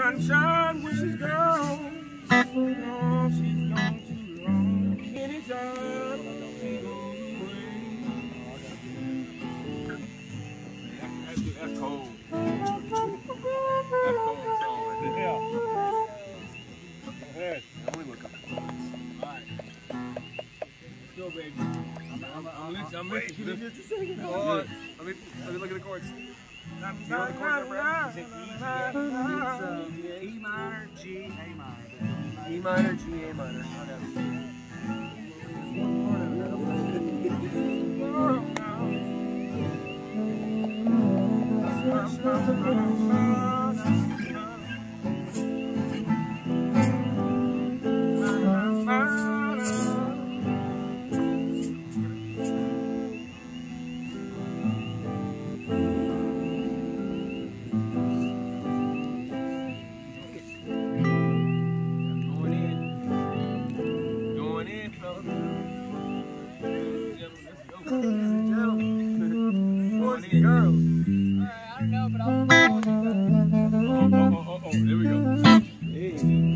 sunshine when she's gone. Oh, she's gone too long. Anytime she goes away. That's cold. That's cold song right there. Yeah. Go ahead. Only a couple points. All right. Let's go, baby. I'm listening. Give me just a second. Hold on. Let me look at the chords. You know the chords, Brad? It's E minor, G, A minor. E minor, G, A minor. Girls. Alright, I don't know, but I'll. Oh, there we go. Hey.